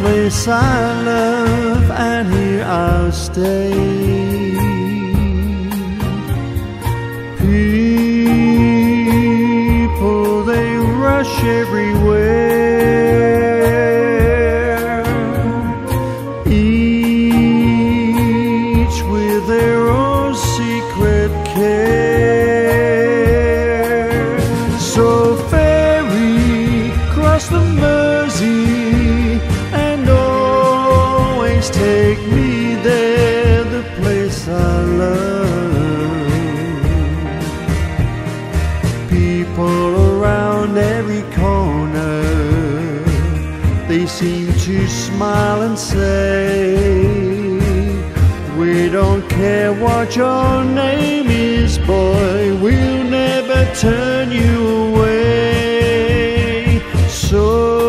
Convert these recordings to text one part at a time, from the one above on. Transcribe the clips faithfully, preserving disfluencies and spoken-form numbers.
place I love, and here I'll stay. People, they rush everywhere, each with their own secret care. So ferry, cross the Mersey, and always take me there, the place I love. People around every corner, they seem to smile and say, we don't care what your name is, boy, we'll never turn you away. So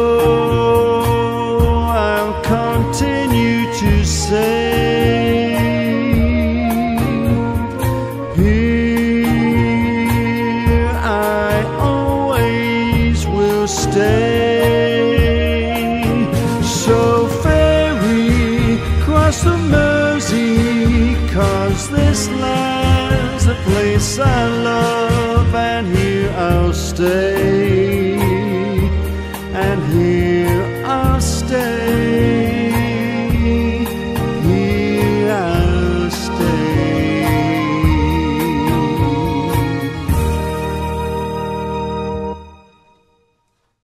I'll continue to say, here I always will stay. So ferry, cross the Mersey, 'cause this land's the place I love, and here I'll stay, and here